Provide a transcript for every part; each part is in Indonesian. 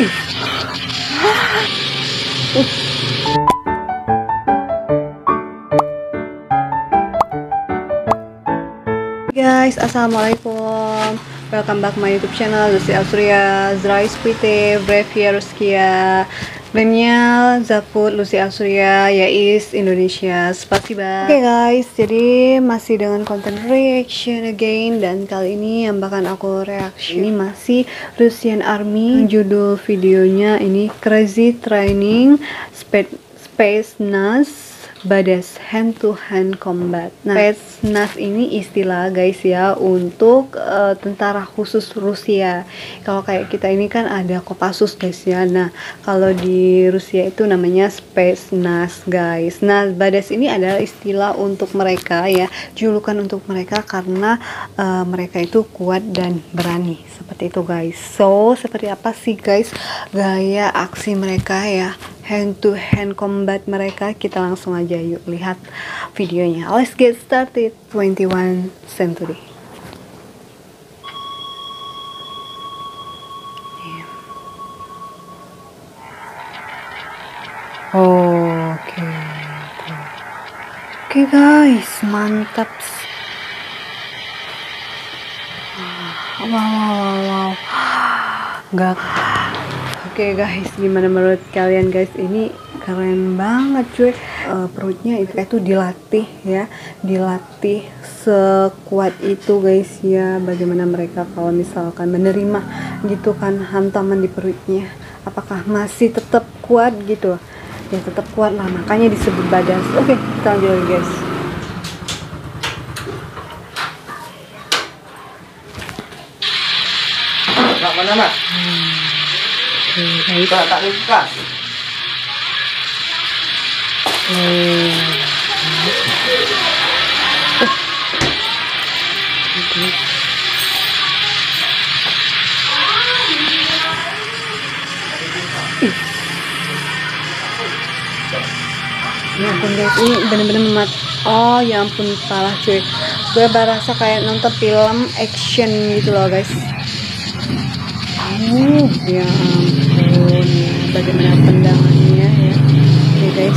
Guys, assalamualaikum. Welcome back my YouTube channel Lucy Ausuria. Здравствуйте, Brevia Ruskia. Время зовут Lucy Ausuria, Yais Indonesia. Spasiba. Oke guys, jadi masih dengan konten reaction again, dan kali ini yang bakal aku reaction ini masih Russian Army. Judul videonya ini Crazy Training Space NAS Badass Hand to Hand Combat. Nah, Spetsnaz ini istilah guys ya untuk tentara khusus Rusia. Kalau kayak kita ini kan ada Kopassus guys ya. Nah, kalau di Rusia itu namanya Spetsnaz guys. Nah, Badass ini adalah istilah untuk mereka ya, julukan untuk mereka karena mereka itu kuat dan berani. Seperti itu guys. So, seperti apa sih guys gaya aksi mereka ya? Hand to hand combat mereka, kita langsung aja yuk lihat videonya. Let's get started. 21 Century. Oke guys, mantap. Wow. Gak. Oke guys, gimana menurut kalian guys? Ini keren banget cuy. Perutnya itu dilatih ya, dilatih sekuat itu guys ya. Bagaimana mereka kalau misalkan menerima gitu kan hantaman di perutnya, apakah masih tetap kuat gitu? Ya tetap kuat lah, makanya disebut Badass. Oke, kita lanjut lagi guys. Mana mak? Guys. Tak buka. Ya ampun guys, ini bener-bener memat. Oh ya ampun, parah cuy. Gue berasa kayak nonton film action gitu loh guys. Ya ampun, bagaimana tendangannya ya. Oke guys,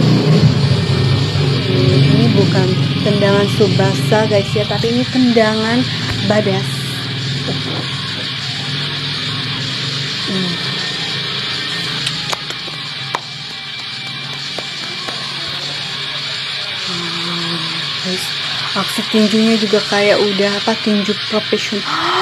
ini bukan tendangan Tsubasa guys ya, tapi ini tendangan Badass. Guys, aksi tinjunya juga kayak udah tinju profesional.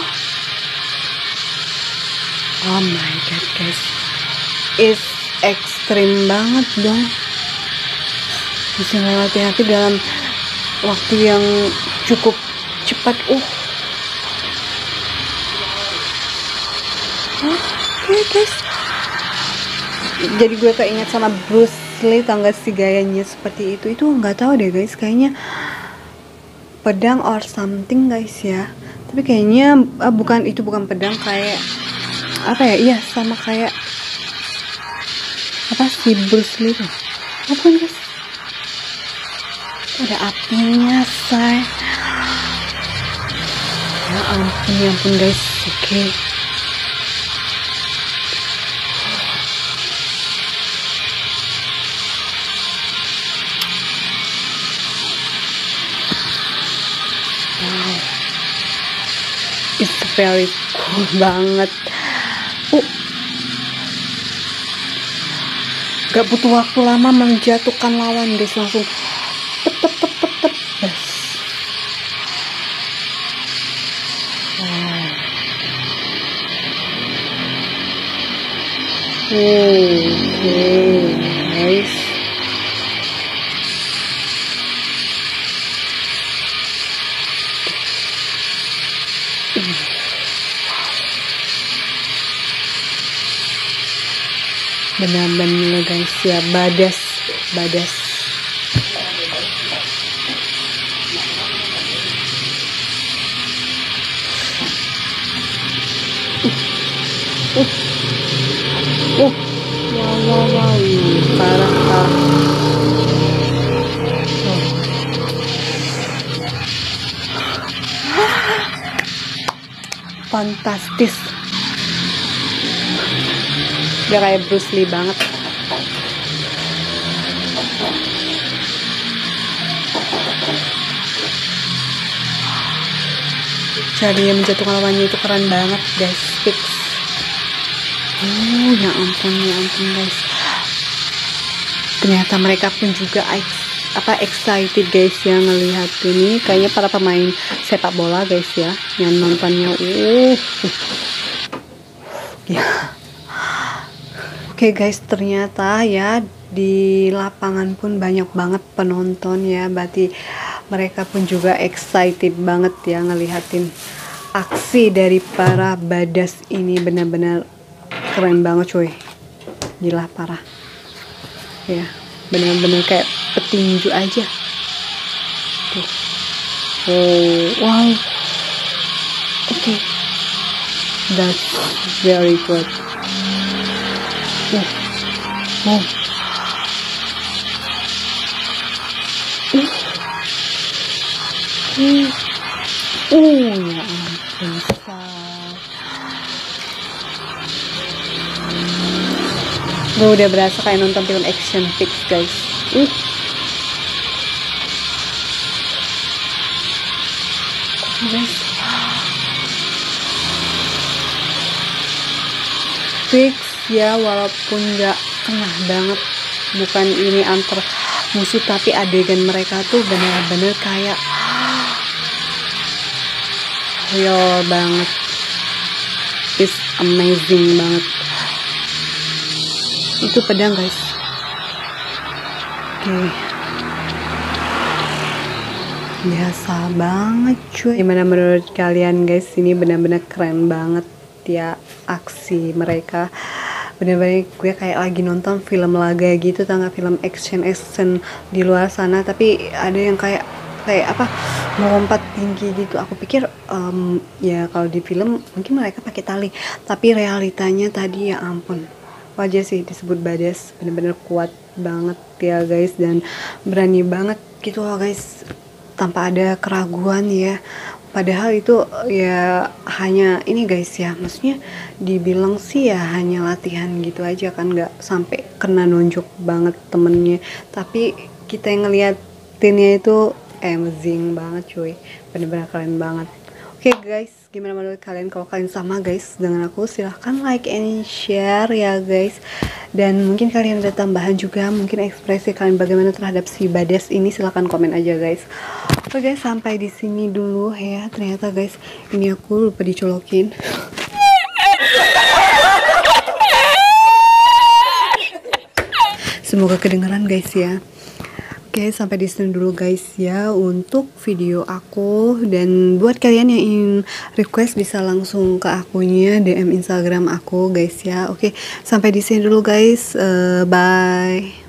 Oh my god guys, it's ekstrim banget dong. Bisa melewati hati dalam waktu yang cukup cepat. Oke guys, jadi gue keinget sama Bruce Lee, tau gak sih gayanya seperti itu? Itu nggak tahu deh guys, kayaknya pedang or something guys ya. Tapi kayaknya bukan pedang, kayak apa ya? Iya, sama kayak apa sih Bruce Lee tuh? Apa guys? Ada apinya, say. Ya ampun guys. Oke. Wow. It's very cool banget. Gak butuh waktu lama menjatuhkan lawan guys, langsung tep. Oke guys, benar-benar guys ya, Badass. Wow, parah. Fantastis. Dia kayak Bruce Lee banget. Cara dia menjatuhkan lawannya itu keren banget guys, fix. Ya ampun guys. Ternyata mereka pun juga excited guys ya ngelihat ini. Kayaknya para pemain sepak bola guys ya yang nontonnya. Ya. Oke guys, ternyata ya di lapangan pun banyak banget penonton ya. Berarti mereka pun juga excited banget ya ngelihatin aksi dari para badas ini. Benar-benar keren banget cuy, gila parah ya, benar-benar kayak petinju aja tuh. Wow, okay. That's very good. Ya ampun, gue udah berasa kayak nonton film action fix guys. Fix ya, walaupun nggak kena banget, bukan ini antar musuh, tapi adegan mereka tuh bener-bener kayak real banget. It's amazing banget. Itu pedang guys. Oke. Biasa banget cuy. Gimana menurut kalian guys? Ini benar-benar keren banget ya aksi mereka. Bener-bener gue kayak lagi nonton film laga gitu, tau gak, film action di luar sana, tapi ada yang kayak apa, melompat tinggi gitu. Aku pikir ya kalau di film mungkin mereka pakai tali, tapi realitanya tadi ya ampun, wajar sih disebut badas. Bener-bener kuat banget ya guys, dan berani banget gitu loh guys, tanpa ada keraguan ya. Padahal itu ya hanya ini guys ya, maksudnya dibilang sih ya hanya latihan gitu aja kan, nggak sampai kena nonjok banget temennya. Tapi kita yang ngeliatinnya itu amazing banget cuy, bener-bener keren banget. Oke guys, gimana menurut kalian? Kalau kalian sama guys dengan aku, silahkan like and share ya guys. Dan mungkin kalian ada tambahan juga, mungkin ekspresi kalian bagaimana terhadap si badas ini, silahkan komen aja guys. Oke guys, sampai di sini dulu ya. Ternyata guys, ini aku lupa dicolokin. Semoga kedengeran guys ya. Oke, sampai di sini dulu guys ya untuk video aku. Dan buat kalian yang ingin request bisa langsung ke akunnya, DM Instagram aku guys ya. Oke, sampai di sini dulu guys. Bye.